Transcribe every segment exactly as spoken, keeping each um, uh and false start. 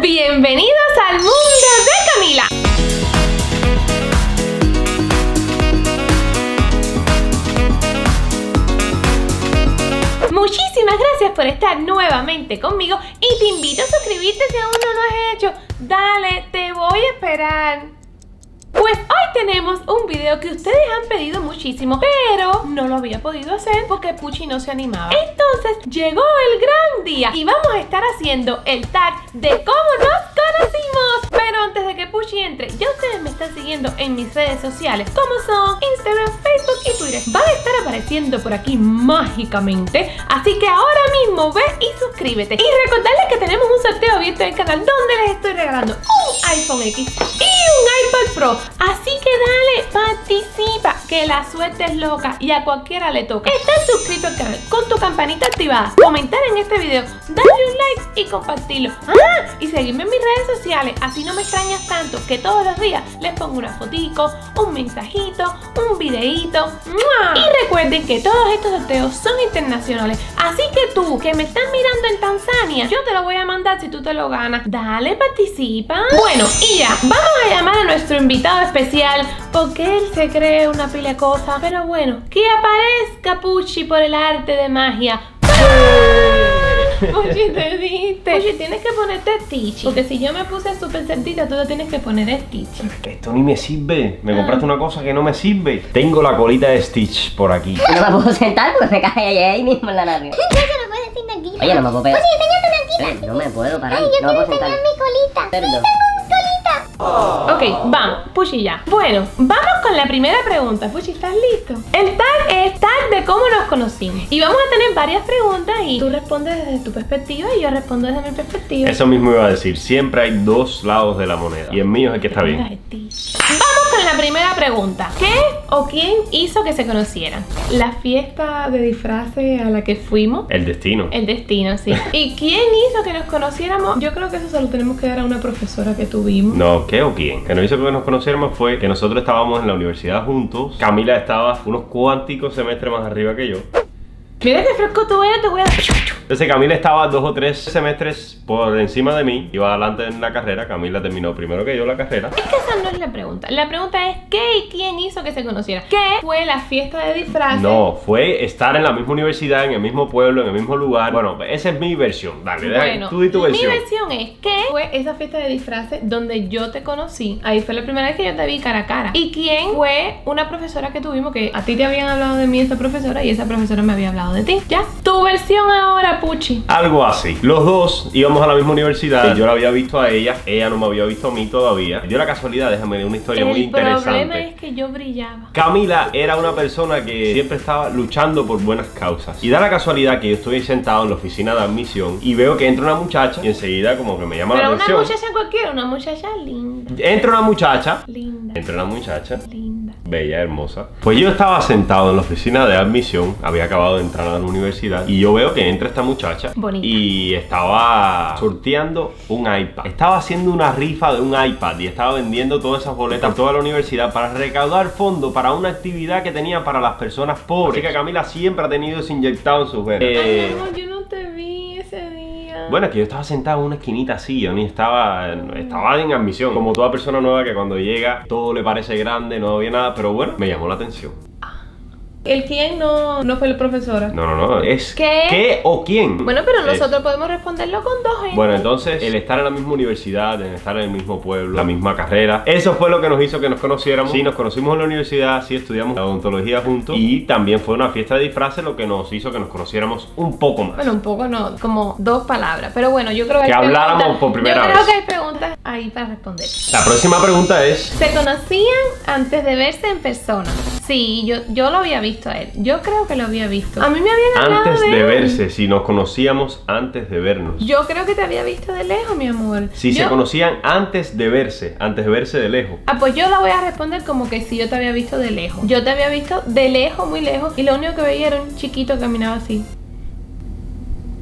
Bienvenidos al mundo de Camila. Muchísimas gracias por estar nuevamente conmigo y te invito a suscribirte si aún no lo has hecho. Dale, te voy a esperar. Pues hoy tenemos un video que ustedes han pedido muchísimo, pero no lo había podido hacer porque Puchi no se animaba. Entonces llegó el gran día y vamos a estar haciendo el tag de cómo nos conocimos. Pero antes de que Puchi entre, ya ustedes me están siguiendo en mis redes sociales, como son Instagram, Facebook y Twitter. Van a estar apareciendo por aquí mágicamente, así que ahora mismo ve y suscríbete. Y recordarles que tenemos un sorteo abierto en el canal donde les estoy regalando un iPhone X y un iPad Pro. Así que dale, participa, que la suerte es loca y a cualquiera le toca. Estás suscrito al canal con tu campanita activada, comentar en este video, darle un like y compartirlo. Ah, y seguirme en mis redes sociales, así no me extrañas tanto que todos los días les pongo una fotico, un mensajito, un videíto. ¡Mua! Y recuerden que todos estos sorteos son internacionales, así que tú que me estás mirando en Tanzania, yo te lo voy a mandar si tú te lo ganas. Dale, participa. Bueno, y ya, vamos a llamar a nuestro invitado especial porque él se cree una pila de cosas, pero bueno, que aparezca Puchi por el arte de magia. Puchi, te diste. Puchi, tienes que ponerte Stitch, porque si yo me puse súper certita, tú te tienes que poner Stitch. Es que esto ni me sirve. Me ah. compraste una cosa que no me sirve. Tengo la colita de Stitch por aquí. No me puedo sentar porque me cae ahí mismo en la nave. Yo se lo puedo decir de aquí. Oye, no me puedo pegar. Oye, enséñate una aquí. No me puedo parar. Ay, yo no me quiero puedo sentar. enseñar mi colita. Perdón. Sí, tengo mi colita. Oh. Ok, vamos, Puchi ya. Bueno, vamos con la primera pregunta. Puchi, ¿estás listo? El tag es tag de cómo nos conocimos. Y vamos a tener varias preguntas y tú respondes desde tu perspectiva y yo respondo desde mi perspectiva. Eso mismo iba a decir. Siempre hay dos lados de la moneda. Y el mío es el que está bien. Vamos con la primera pregunta. ¿Qué o quién hizo que se conocieran? La fiesta de disfraces a la que fuimos. El destino. El destino, sí. ¿Y quién hizo que nos conociéramos? Yo creo que eso se lo tenemos que dar a una profesora que tuvimos. No, ¿qué o quién? Que nos hizo que nos conociéramos fue que nosotros estábamos en la universidad juntos. Camila estaba unos cuanticos semestres más arriba que yo. Mira qué fresco tú eres, te voy a... Entonces Camila estaba dos o tres semestres por encima de mí. Iba adelante en la carrera. Camila terminó primero que yo la carrera. Es que esa no es la pregunta. La pregunta es ¿qué y quién hizo que se conocieran? ¿Qué fue la fiesta de disfraces? No, fue estar en la misma universidad, en el mismo pueblo, en el mismo lugar. Bueno, esa es mi versión. Dale, bueno, tú di tu versión. Mi versión es ¿qué fue esa fiesta de disfraces donde yo te conocí? Ahí fue la primera vez que yo te vi cara a cara. ¿Y quién fue una profesora que tuvimos que a ti te habían hablado de mí esa profesora y esa profesora me había hablado de ti? ¿Ya? Tu versión ahora, Puchi. Algo así. Los dos íbamos a la misma universidad. Yo la había visto a ella, ella no me había visto a mí todavía. Dio la casualidad, déjame ver una historia El muy interesante. El problema es que yo brillaba. Camila era una persona que siempre estaba luchando por buenas causas. Y da la casualidad que yo estoy sentado en la oficina de admisión y veo que entra una muchacha y enseguida como que me llama Pero la atención. Pero una muchacha cualquiera, una muchacha linda. Entra una muchacha. Linda. Entra una muchacha. Linda. Bella, hermosa. Pues yo estaba sentado en la oficina de admisión, había acabado de entrar a la universidad y yo veo que entra esta muchacha. Bonita. Y estaba sorteando un iPad. Estaba haciendo una rifa de un iPad y estaba vendiendo todas esas boletas por toda la universidad para recaudar fondos para una actividad que tenía para las personas pobres. Así que Camila siempre ha tenido eso inyectado en sus venas. Eh... Ay, no, yo no te vi ese día. Bueno, es que yo estaba sentado en una esquinita así, yo ni estaba, estaba en admisión. Como toda persona nueva que cuando llega todo le parece grande, no había nada, pero bueno, me llamó la atención. ¿El quién no, no fue la profesora? No, no, no, es ¿qué? ¿Qué o quién? Bueno, pero nosotros es. podemos responderlo con dos ejemplos. Bueno, entonces, el estar en la misma universidad, el estar en el mismo pueblo, la misma carrera, eso fue lo que nos hizo que nos conociéramos. Sí, nos conocimos en la universidad, sí estudiamos la odontología juntos y también fue una fiesta de disfraces lo que nos hizo que nos conociéramos un poco más. Bueno, un poco no, como dos palabras, pero bueno, yo creo que, que hay habláramos preguntas, por primera yo vez. Yo creo que hay preguntas ahí para responder. La próxima pregunta es... ¿Se conocían antes de verse en persona? Sí, yo, yo lo había visto a él. Yo creo que lo había visto. A mí me habían hablado Antes de, de él. verse, si nos conocíamos antes de vernos. Yo creo que te había visto de lejos, mi amor. Si yo... se conocían antes de verse, antes de verse de lejos. Ah, pues yo la voy a responder como que si yo te había visto de lejos. Yo te había visto de lejos, muy lejos, y lo único que veía era un chiquito que caminaba así.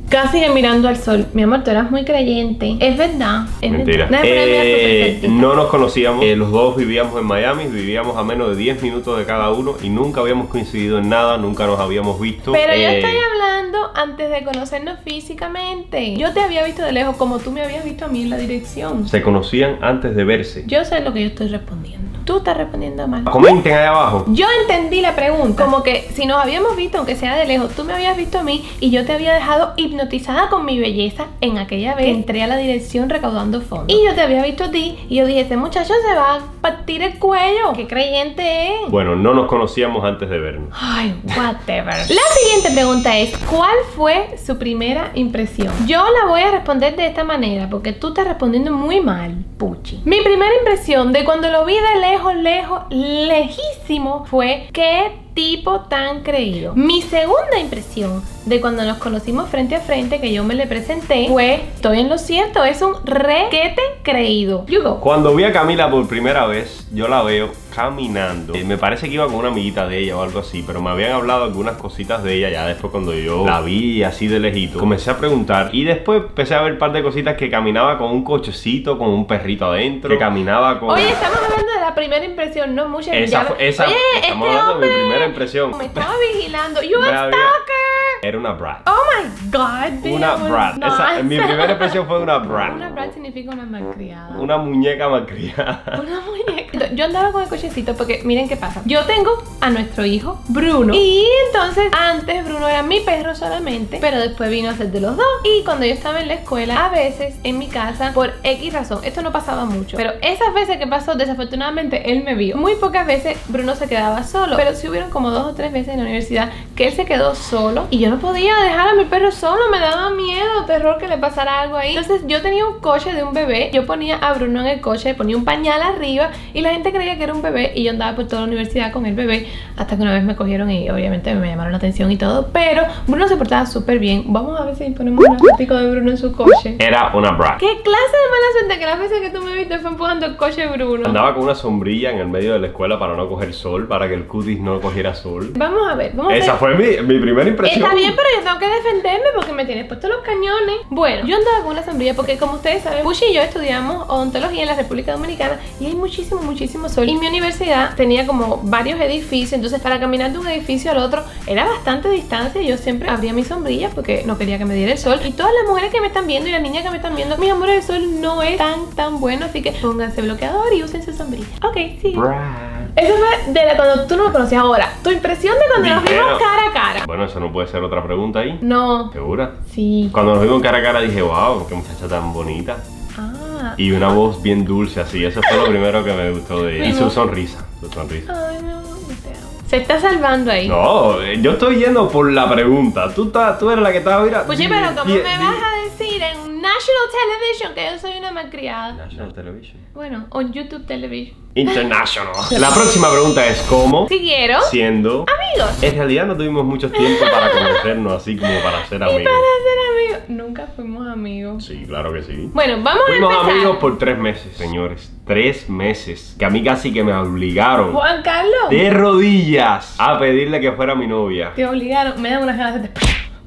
Casi que mirando al sol. Mi amor, tú eras muy creyente. Es verdad. Es Mentira. verdad. Eh, no nos conocíamos. Eh, los dos vivíamos en Miami. Vivíamos a menos de diez minutos de cada uno. Y nunca habíamos coincidido en nada. Nunca nos habíamos visto. Pero yo eh, estoy hablando antes de conocernos físicamente. Yo te había visto de lejos como tú me habías visto a mí en la dirección. Se conocían antes de verse. Yo sé lo que yo estoy respondiendo. Tú estás respondiendo mal. Comenten ahí abajo. Yo entendí la pregunta. Como que si nos habíamos visto, aunque sea de lejos, tú me habías visto a mí y yo te había dejado hipnotizada con mi belleza en aquella vez que entré a la dirección recaudando fondos. Y yo te había visto a ti y yo dije, ese muchacho se va a partir el cuello. ¿Qué creyente es? Bueno, no nos conocíamos antes de vernos. Ay, whatever. La siguiente pregunta es, ¿cuál fue su primera impresión? Yo la voy a responder de esta manera porque tú estás respondiendo muy mal, Puchi. Mi primera impresión de cuando lo vi de lejos, lejos, lejísimo fue que tipo tan creído. Mi segunda impresión de cuando nos conocimos frente a frente, que yo me le presenté, fue, estoy en lo cierto, es un requete creído. You go. Cuando vi a Camila por primera vez, yo la veo caminando. Eh, me parece que iba con una amiguita de ella o algo así, pero me habían hablado algunas cositas de ella ya después cuando yo la vi así de lejito. Comencé a preguntar y después empecé a ver un par de cositas que caminaba con un cochecito, con un perrito adentro, que caminaba con... Oye, estamos hablando de la primera impresión, no mucha. Esa, fue, esa Oye, estamos este hablando hombre de mi primera impresión. me estaba vigilando. You Me a había- stalker. Era una brat. Oh my god, dude. Una brat. No. Esa, mi primera impresión fue una brat. Una brat significa una malcriada. Una muñeca malcriada. Una muñeca. Yo andaba con el cochecito porque miren qué pasa. Yo tengo a nuestro hijo Bruno. Y entonces antes Bruno era mi perro solamente, pero después vino a ser de los dos. Y cuando yo estaba en la escuela, a veces en mi casa, por X razón, esto no pasaba mucho, pero esas veces que pasó, desafortunadamente él me vio. Muy pocas veces Bruno se quedaba solo, pero sí hubieron como dos o tres veces en la universidad que él se quedó solo y yo no podía dejar a mi perro solo. Me daba miedo, terror que le pasara algo ahí. Entonces yo tenía un coche de un bebé. Yo ponía a Bruno en el coche, ponía un pañal arriba y la gente creía que era un bebé y yo andaba por toda la universidad con el bebé hasta que una vez me cogieron y obviamente me llamaron la atención y todo, pero Bruno se portaba súper bien. Vamos a ver si ponemos una fotico de Bruno en su coche. Era una brat. ¿Qué clase de mala suerte que las veces que tú me viste fue empujando el coche de Bruno? Andaba con una sombrilla en el medio de la escuela para no coger sol, para que el cutis no cogiera sol. Vamos a ver, vamos a ver. Esa fue mi, mi primera impresión. Está bien, pero yo tengo que defenderme porque me tienes puesto los cañones. Bueno, yo andaba con una sombrilla porque como ustedes saben, Puchi y yo estudiamos odontología en la República Dominicana y hay muchísimo, muchísimo sol. Y mi universidad tenía como varios edificios, entonces para caminar de un edificio al otro era bastante distancia y yo siempre abría mi sombrilla porque no quería que me diera el sol. Y todas las mujeres que me están viendo y las niñas que me están viendo, mis amores, el sol no es tan, tan bueno, así que pónganse bloqueador y usen su sombrilla. Ok, sí. Brat. Eso fue de la, cuando tú no me conocías. Ahora, tu impresión de cuando nos Ligero. vimos cara a cara. Bueno, eso no puede ser otra pregunta ahí. No. ¿Segura? Sí. Cuando nos vimos cara a cara dije, wow, qué muchacha tan bonita. Ah. Y una voz bien dulce así. Eso fue lo primero que me gustó de ella. Y Mi su voz. sonrisa. Su sonrisa. Ay, mi amor, yo te amo. Se está salvando ahí. No, eh, yo estoy yendo por la pregunta. Tú, estás, tú eres la que estaba mirando. Pues sí, pero ¿cómo me vas a decir en National Television que yo soy una malcriada? National Television. Bueno, on YouTube Television. International. La próxima pregunta es ¿cómo? Si quiero. Siendo... Amigos. En realidad no tuvimos mucho tiempo para conocernos así como para ser Y amigos. para ser amigos. Nunca fuimos amigos. Sí, claro que sí. Bueno, vamos Fuimos a empezar. amigos por tres meses, señores. Tres meses. Que a mí casi que me obligaron Juan Carlos. de rodillas a pedirle que fuera mi novia. Te obligaron. Me dan unas ganas de...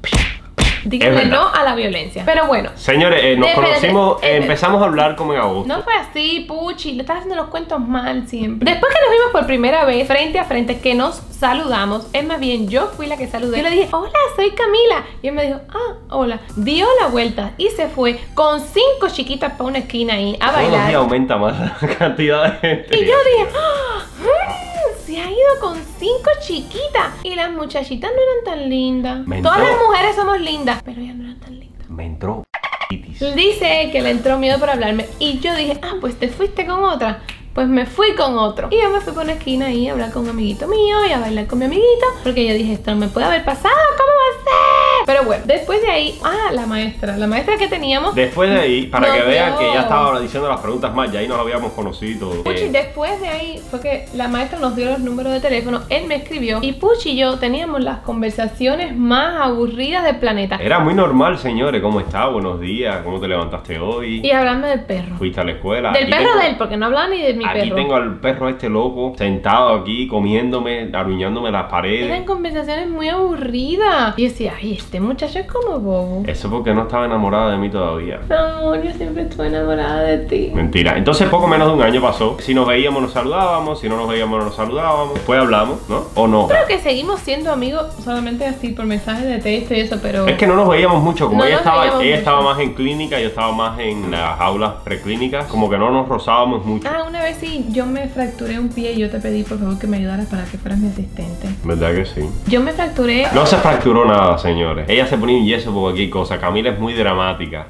Es Díganle verdad. no a la violencia. Pero bueno. Señores, eh, nos Espérate, conocimos, eh, espérate. empezamos a hablar como en agosto. No fue así, Puchi, le estás haciendo los cuentos mal siempre. Después que nos vimos por primera vez, frente a frente, que nos saludamos, es más bien, yo fui la que saludé. Yo le dije, hola, soy Camila. Y él me dijo, ah, hola. Dio la vuelta y se fue con cinco chiquitas para una esquina ahí a Todos los días bailar. aumenta más la cantidad de gente. Y yo dije, ¡ah! mm, se ha ido con cinco chiquitas. Y las muchachitas no eran tan lindas. Me Todas entró. las mujeres somos lindas, pero ellas no eran tan lindas. Me entró itis. Dice que le entró miedo por hablarme. Y yo dije, ah, pues te fuiste con otra. Pues me fui con otro. Y yo me fui por una esquina ahí a hablar con un amiguito mío y a bailar con mi amiguito. Porque yo dije, esto no me puede haber pasado, ¿cómo va a ser? Pero bueno, después de ahí, ah, la maestra. La maestra que teníamos. Después de ahí, para No, que vean no. que ya estaba diciendo las preguntas más, ya ahí nos habíamos conocido. Puchi, Eh, después de ahí fue que la maestra nos dio los números de teléfono, él me escribió y Puchi y yo teníamos las conversaciones más aburridas del planeta. Era muy normal, señores. ¿Cómo está? Buenos días. ¿Cómo te levantaste hoy? Y hablando del perro. ¿Fuiste a la escuela? Del Aquí perro tengo- de él, porque no hablaba ni de mi Aquí perro. tengo al perro este loco sentado aquí comiéndome, aruñándome las paredes. Eran conversaciones muy aburridas. Y yo decía, ay, este Este muchacho es como bobo. Eso porque no estaba enamorada de mí todavía. Amor, yo siempre estuve enamorada de ti. Mentira. Entonces poco menos de un año pasó. Si nos veíamos nos saludábamos, si no nos veíamos no nos saludábamos. Después hablamos, ¿no? ¿O no? Creo que seguimos siendo amigos solamente así por mensajes de texto y eso, pero... Es que no nos veíamos mucho. Como No ella nos estaba, veíamos ella mucho. estaba más en clínica, yo estaba más en las aulas preclínicas. Como que no nos rozábamos mucho. Ah, una vez sí, yo me fracturé un pie y yo te pedí por favor que me ayudaras para que fueras mi asistente. ¿Verdad que sí? Yo me fracturé... No se fracturó nada, señores. Ella se ponía un yeso por cualquier cosa. Camila es muy dramática.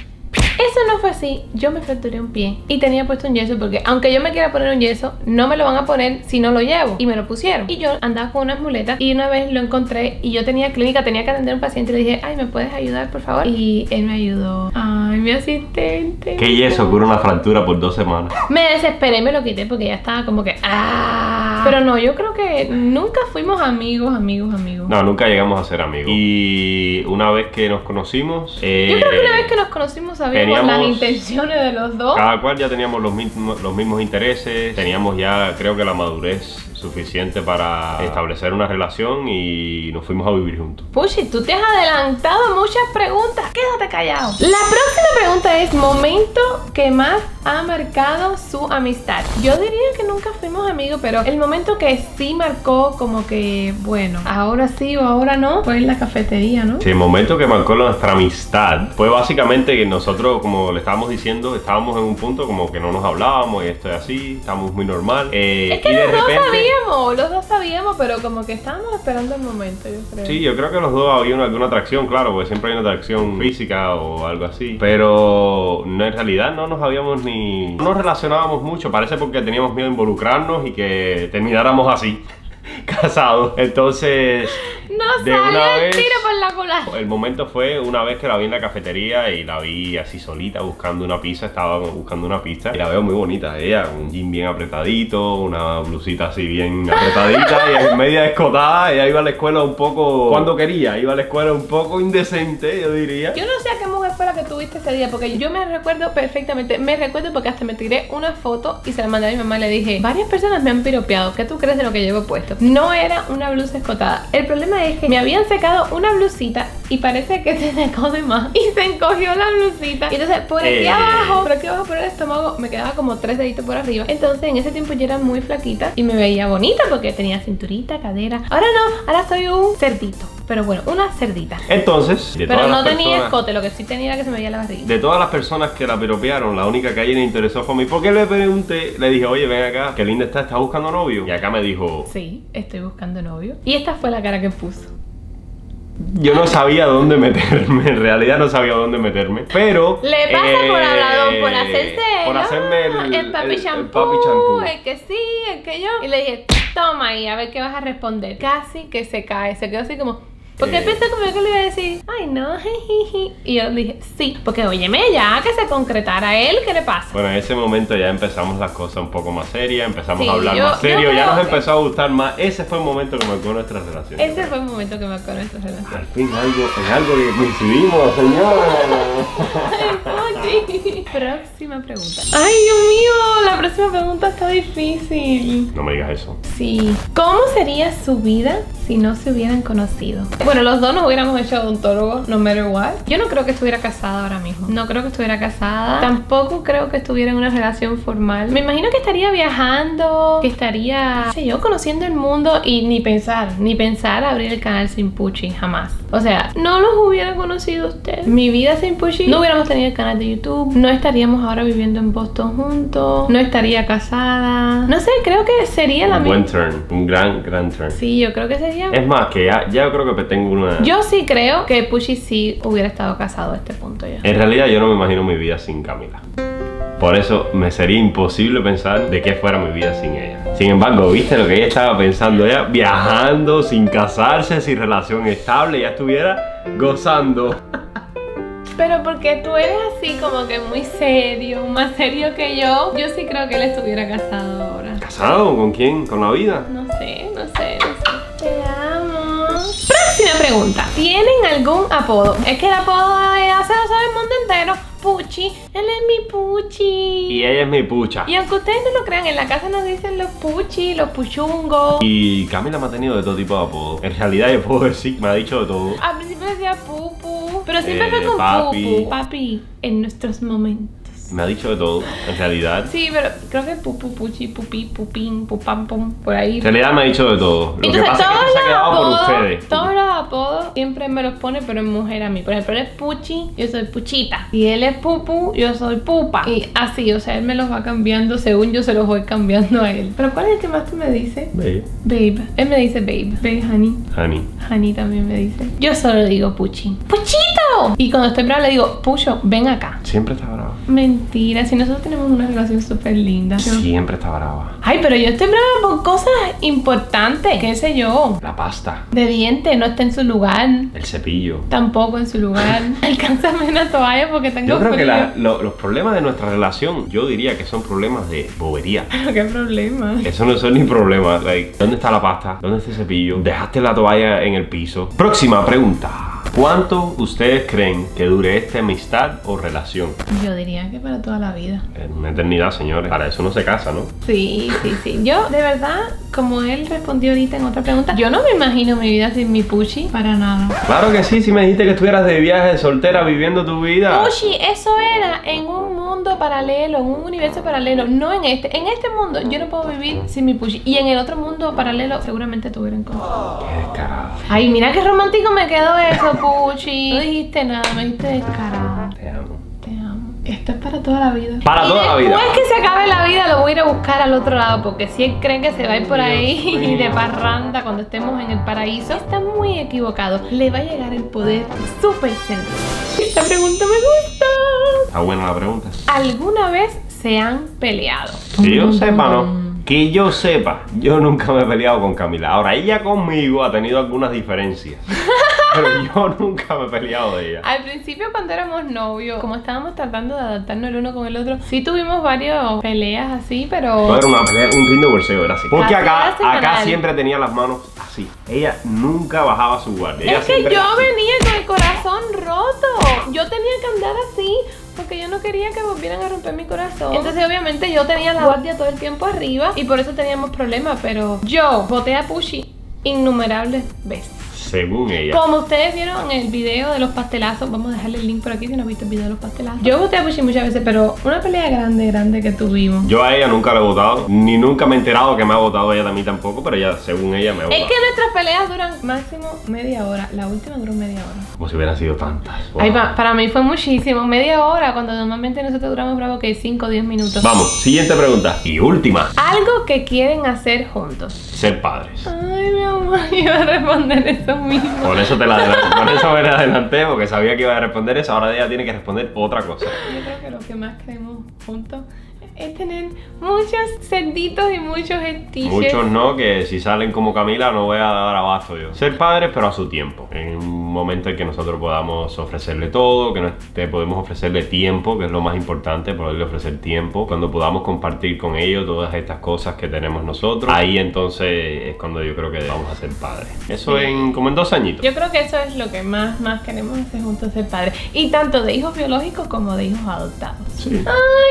Eso no fue así, yo me fracturé un pie y tenía puesto un yeso porque aunque yo me quiera poner un yeso, no me lo van a poner si no lo llevo. Y me lo pusieron. Y yo andaba con unas muletas y una vez lo encontré y yo tenía clínica, tenía que atender a un paciente y le dije, ay, ¿me puedes ayudar, por favor? Y él me ayudó. Ay, mi asistente. ¿Qué yeso cura una fractura por dos semanas? Me desesperé y me lo quité porque ya estaba como que, ah. Pero no, yo creo que nunca fuimos amigos, amigos, amigos. No, nunca llegamos a ser amigos. Y una vez que nos conocimos... Eh, Yo creo que una vez que nos conocimos sabíamos teníamos- las intenciones de los dos. Cada cual ya teníamos los mismos, los mismos intereses, teníamos ya creo que la madurez suficiente para establecer una relación y nos fuimos a vivir juntos. Puchi, tú te has adelantado muchas preguntas. Quédate callado. La próxima pregunta es momento que más ha marcado su amistad. Yo diría que nunca fuimos amigos, pero el momento que sí marcó como que, bueno, ahora sí o ahora no, fue en la cafetería, ¿no? Sí, el momento que marcó nuestra amistad fue básicamente que nosotros, como le estábamos diciendo, estábamos en un punto como que no nos hablábamos y esto es así, estábamos muy normal. Eh, Es que y de los dos repente, sabíamos, los dos sabíamos, pero como que estábamos esperando el momento, yo creo. Sí, yo creo que los dos había una, alguna atracción, claro, porque siempre hay una atracción física o algo así. Pero no, en realidad no nos habíamos ni... No nos relacionábamos mucho, parece porque teníamos miedo a involucrarnos y que termináramos así, casados. Entonces... No de una sale el vez- tiro por la culata. El momento fue una vez que la vi en la cafetería y la vi así solita buscando una pizza, estaba buscando una pizza y la veo muy bonita ella, un jean bien apretadito, una blusita así bien apretadita y media escotada. Ella iba a la escuela un poco, cuando quería, iba a la escuela un poco indecente, yo diría. Yo no sé a qué mujer fue la que tuviste ese día, porque yo me recuerdo perfectamente, me recuerdo porque hasta me tiré una foto y se la mandé a mi mamá y le dije, varias personas me han piropeado, ¿qué tú crees de lo que llevo puesto? No era una blusa escotada, el problema es que me habían secado una blusita y parece que se secó de más y se encogió la blusita y entonces por aquí Eh. abajo, por aquí abajo por el estómago me quedaba como tres deditos por arriba. Entonces en ese tiempo yo era muy flaquita y me veía bonita porque tenía cinturita, cadera. Ahora no, ahora soy un cerdito, pero bueno, una cerdita. Entonces, de Pero todas no las tenía personas- escote, lo que sí tenía era que se me veía la barriga. De todas las personas que la piropearon, la única que a ella le interesó fue a mí. ¿Por qué le pregunté? Le dije, oye, ven acá, qué linda está, ¿estás buscando novio? Y acá me dijo, Sí, estoy buscando novio. Y esta fue la cara que puso. yo no sabía dónde meterme, en realidad no sabía dónde meterme, pero... Le pasa eh, por hablador, por hacerse por hacerme el, el papi el- el champú, papi champú. el que sí, el que yo. Y le dije, toma ahí, a ver qué vas a responder. Casi que se cae, se quedó así como... Porque él Eh. pensó como yo que le iba a decir, ay no, jijiji. Y yo le dije, sí, porque óyeme ya, que se concretara él, ¿qué le pasa? Bueno, en ese momento ya empezamos las cosas un poco más serias, empezamos Sí, a hablar yo- más yo serio, ya creo nos que- empezó a gustar más. Ese fue el momento que marcó nuestra relación. Ese fue el momento que marcó nuestra relación. Al fin algo, en algo que coincidimos, señores. Ay, próxima pregunta. Ay, Dios mío, la próxima pregunta está difícil. No me digas eso. Sí. ¿Cómo sería su vida si no se hubieran conocido? Bueno, los dos nos hubiéramos hecho odontólogos, no matter what. Yo no creo que estuviera casada ahora mismo. No creo que estuviera casada. Tampoco creo que estuviera en una relación formal. Me imagino que estaría viajando, que estaría, no sé yo, conociendo el mundo y ni pensar, ni pensar abrir el canal sin Puchi, jamás. O sea, no los hubiera conocido usted. Mi vida sin Puchi, no hubiéramos tenido el canal de YouTube, no estaríamos ahora viviendo en Boston juntos, no estaría casada. No sé, creo que sería la Un misma. buen turn, un gran, gran turn. Sí, yo creo que sería. Es más, que ya, ya yo creo que tengo una... Yo sí creo que Puchi sí hubiera estado casado a este punto ya. En realidad yo no me imagino mi vida sin Camila. Por eso me sería imposible pensar de qué fuera mi vida sin ella. Sin embargo, ¿viste lo que ella estaba pensando? Ella viajando, sin casarse, sin relación estable, ya estuviera gozando. Pero porque tú eres así como que muy serio, más serio que yo, yo sí creo que él estuviera casado ahora. ¿Casado? ¿Con quién? ¿Con la vida? No sé, no sé, no sé. Te amo. Próxima pregunta. ¿Tienen algún apodo? Es que el apodo de hace lo sabe el mundo entero. Puchi, él es mi Puchi. Y ella es mi pucha. Y aunque ustedes no lo crean, en la casa nos dicen los Puchi, los Puchungos. Y Camila me ha tenido de todo tipo de apodos. En realidad yo puedo decir, me ha dicho de todo. Al principio decía Pupu, pero siempre Eh, fue con papi. Pupu. Papi, en nuestros momentos. Me ha dicho de todo, en realidad. Sí, pero creo que Pupu, Puchi, Pupi, Pupín, Pupam, Pum, por ahí. En realidad me ha dicho de todo. Lo Entonces, que pasa es que todos esto se ha los quedado por apodos, ustedes. todos los apodos siempre me los pone, pero en mujer a mí. Por ejemplo, él es Puchi, yo soy Puchita. Y él es Pupu, yo soy Pupa. Y así, o sea, él me los va cambiando según yo se los voy cambiando a él. Pero ¿cuál es el que más tú me dices? Babe. Babe. Él me dice babe. Babe, honey. Honey. Honey también me dice. Yo solo digo Puchi. ¡Puchito! Y cuando estoy brava le digo, Pucho, ven acá. Siempre está brava. Mentira, si nosotros tenemos una relación súper linda. Yo- Siempre está brava. Ay, pero yo estoy brava por cosas importantes. ¿Qué sé yo? La pasta. De diente no está en su lugar. El cepillo. Tampoco en su lugar. Alcánzame una toalla porque tengo Yo creo que frío. la- lo- los problemas de nuestra relación, yo diría que son problemas de bobería. Pero qué problema. Eso no son ni problemas. Like, ¿dónde está la pasta? ¿Dónde está el cepillo? ¿Dejaste la toalla en el piso? Próxima pregunta. ¿Cuánto ustedes creen que dure esta amistad o relación? Yo diría que para toda la vida. En una eternidad, señores. Para eso no se casa, ¿no? Sí, sí, sí. Yo, de verdad, como él respondió ahorita en otra pregunta, yo no me imagino mi vida sin mi Puchi. Para nada. Claro que sí, si me dijiste que estuvieras de viaje soltera viviendo tu vida. Puchi, eso era en un mundo paralelo, en un universo paralelo, no en este. En este mundo yo no puedo vivir sin mi Puchi. Y en el otro mundo paralelo seguramente tuvieran cosas. Qué descarado. Ay, mira qué romántico me quedó eso, Puchi. No dijiste nada, me dijiste descarado. Te amo. Te amo. Esto es para toda la vida. Para y toda la vida. Después que se acabe la vida lo voy a ir a buscar al otro lado, porque si él cree que se va a ir por ahí Dios y mío. de parranda cuando estemos en el paraíso, está muy equivocado. Le va a llegar el poder súper cerca. Esta pregunta me gusta. Está buena la pregunta. ¿Alguna vez se han peleado? Que yo sepa, no. Que yo sepa, yo nunca me he peleado con Camila. Ahora, ella conmigo ha tenido algunas diferencias. Pero yo nunca me he peleado de ella. Al principio cuando éramos novios, como estábamos tratando de adaptarnos el uno con el otro, sí tuvimos varias peleas así, pero... No era una pelea, un ring de bolseo, era así. Porque Así acá, era semanal. acá siempre tenía las manos así. Ella nunca bajaba su guardia. Ella Es que siempre yo era así. venía con el corazón roto. Yo tenía que andar así porque yo no quería que volvieran a romper mi corazón. Entonces obviamente yo tenía la guardia todo el tiempo arriba y por eso teníamos problemas. Pero yo boté a Puchi innumerables veces. Según ella. Como ustedes vieron en el video de los pastelazos, vamos a dejarle el link por aquí si no has visto el video de los pastelazos. Yo boté a Puchi muchas veces, pero una pelea grande, grande que tuvimos. Yo a ella nunca la he votado, ni nunca me he enterado que me ha votado ella de mí tampoco, pero ella, según ella, me ha votado. Es que nuestras peleas duran máximo media hora. La última duró media hora. Como si hubieran sido tantas. Wow. Ay, pa- para mí fue muchísimo, media hora, cuando normalmente nosotros duramos bravo que cinco o diez minutos. Vamos, siguiente pregunta. Y última. Algo que quieren hacer juntos. Ser padres. Ay, mi amor, iba a responder eso mismo. Por eso te la adelanté, por eso me la adelanté, porque sabía que iba a responder eso. Ahora ella tiene que responder otra cosa. Yo creo que lo que más queremos juntos es tener muchos cerditos y muchos estiches. Muchos no, que si salen como Camila no voy a dar abasto yo. Ser padres, pero a su tiempo. En un momento en que nosotros podamos ofrecerle todo, que nos, te podemos ofrecerle tiempo, que es lo más importante, poderle ofrecer tiempo. Cuando podamos compartir con ellos todas estas cosas que tenemos nosotros, ahí entonces es cuando yo creo que vamos a ser padres. Eso en como en dos añitos. Yo creo que eso es lo que más, más queremos hacer juntos, ser padres. Y tanto de hijos biológicos como de hijos adoptados. Sí. Ay,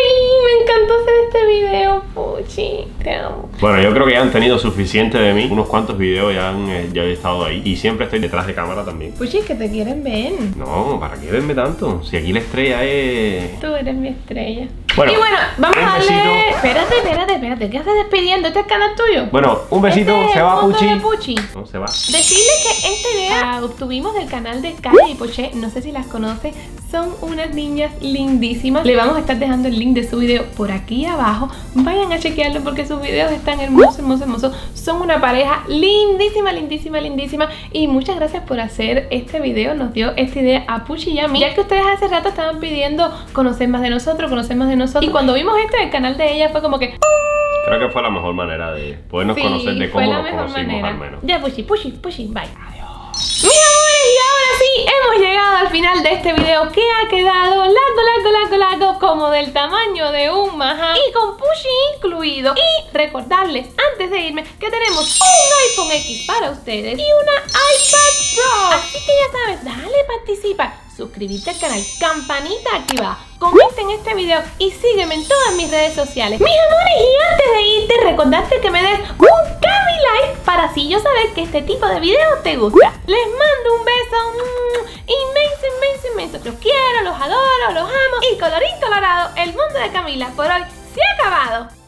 me encantó hacer este video, Puchi. Te amo. Bueno, yo creo que ya han tenido suficiente de mí. Unos cuantos videos ya, han, eh, ya he estado ahí. Y siempre estoy detrás de cámara también. Puchi, que te quieren ver. No, ¿para qué verme tanto? Si aquí la estrella es... Tú eres mi estrella. Bueno, y bueno, vamos un a darle... besito. Espérate, espérate, espérate. ¿Qué haces despidiendo? ¿Este es el canal tuyo? Bueno, un besito, Este es se el va mundo Puchi. de Puchi. No, se va. Decirle que esta idea la obtuvimos del canal de Kaya y Poché, no sé si las conoce, son unas niñas lindísimas. Le vamos a estar dejando el link de su video por aquí abajo. Vayan a chequearlo porque sus videos están hermosos, hermosos, hermosos. Son una pareja lindísima, lindísima, lindísima. Y muchas gracias por hacer este video. Nos dio esta idea a Puchi y a mí, ya que ustedes hace rato estaban pidiendo conocer más de nosotros, conocer más de nosotros. Y cuando vimos esto en el canal de ella fue como que... Creo que fue la mejor manera de podernos Sí, conocer, de fue cómo la nos mejor conocimos manera. al menos. Ya, Puchi, Puchi, Puchi, bye. Adiós. Mis amores, y ahora sí, hemos llegado al final de este video que ha quedado largo, largo, largo, largo, como del tamaño de un maján y con Puchi incluido. Y recordarles, antes de irme, que tenemos un iPhone X para ustedes y una iPad Pro. Así que ya sabes, dale, participa. suscribirte al canal, campanita activada, comenta en este video y sígueme en todas mis redes sociales. Mis amores, y antes de irte, recordarte que me des un Cami like para así yo saber que este tipo de videos te gusta. Les mando un beso inmenso, inmenso, inmenso. Los quiero, los adoro, los amo. Y colorín colorado, el mundo de Camila por hoy se ha acabado.